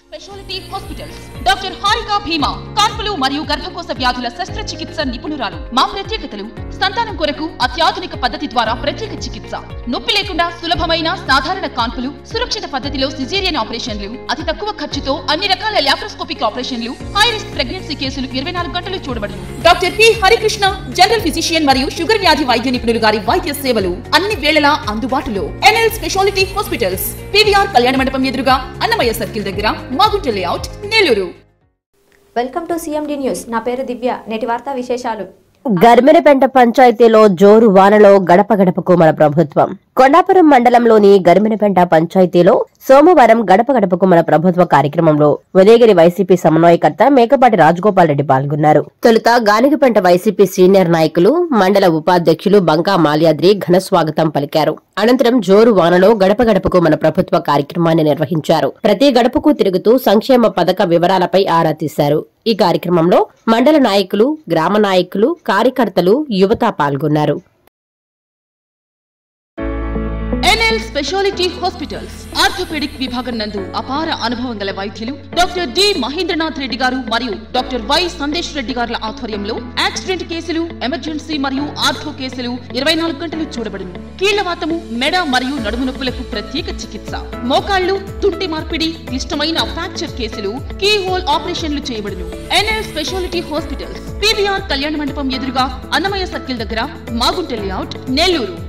Speciality hospitals doctor Harika Bheema కాన్పులు మరియు గర్భకోశ వ్యాధుల శస్త్రచికిత్స నిపుణురాలు. మా ప్రత్యేకతలు: సంతానం కొరకు అత్యాధునిక పద్ధతి ద్వారా ప్రత్యేక చికిత్స, నొప్పి లేకుండా సులభమైన సాధారణ కాన్పులు, సురక్షిత పద్ధతిలో సిజేరియన్ ఆపరేషన్లు, అతి తక్కువ ఖర్చుతో అన్ని రకాల లాప్రోస్కోపిక్ ఆపరేషన్లు, హై రిస్క్ ప్రెగ్నెన్సీ కేసులు 24 గంటలు చూడబడును. Doctor P Harikrishna general physician మరియు షుగర్ వ్యాధి వైద్య నిపుణులు గారి వైద్య సేవలు అన్ని వేళలా అందుబాటులో. ఎన్ఎల్ స్పెషాలిటీ హాస్పిటల్స్, పివిఆర్ కళ్యాణ మండపం ఎదురుగా, అన్నమయ్య సర్కిల్ దగ్గర, Magunta layout, Nellore. Welcome to CMD news. నా పేరు దివ్య. నేటి వార్తా విశేషాలు. గర్మినపెంట పంచాయతీలో జోరు వానలో గడప గడపకు మన ప్రభుత్వం. కొండాపురం మండలంలోని గర్మినపెంట పంచాయతీలో సోమవారం గడప గడపకు మన ప్రభుత్వ కార్యక్రమంలో ఉదయగిరి వైసీపీ సమన్వయకర్త మేకపాటి రాజగోపాల్ రెడ్డి పాల్గొన్నారు. తొలుత గానిగపెంట వైసీపీ సీనియర్ నాయకులు, మండల ఉపాధ్యక్షులు బంకా మాల్యాద్రి ఘన స్వాగతం పలికారు. అనంతరం జోరు వానలో గడప గడపకు మన ప్రభుత్వ కార్యక్రమాన్ని నిర్వహించారు. ప్రతి గడపకు తిరుగుతూ సంక్షేమ పథక వివరాలపై ఆరా తీశారు. ఈ కార్యక్రమంలో మండల నాయకులు, గ్రామ నాయకులు, కార్యకర్తలు, యువత పాల్గొన్నారు. ఎన్ఎల్ స్పెషాలిటీ హాస్పిటల్స్ ఆర్థోపెడిక్ విభాగం నందు అపార అనుభవం గల వైద్యులు డాక్టర్ డి మహేంద్రనాథ్ రెడ్డి గారు మరియు డాక్టర్ వై సందేశ్ రెడ్డి గారుల ఆధ్వర్యంలో యాక్సిడెంట్ కేసులు, ఎమర్జెన్సీ మరియు ఆర్థో కేసులు 24 గంటలు చూడబడును. కీళ్లవాతము, మెడ మరియు నడుము నొప్పులకు ప్రత్యేక చికిత్స, మోకాళ్లు, తుంటి మార్పిడి, క్లిష్టమైన ఫ్రాక్చర్ కేసులు, కీ హోల్ ఆపరేషన్లు చేయబడును. ఎన్ఎల్ స్పెషాలిటీ హాస్పిటల్స్, పివిఆర్ కళ్యాణ మండపం ఎదురుగా, అన్నమయ్య సర్కిల్ దగ్గర, మాగుంట లేఅవుట్, నెల్లూరు.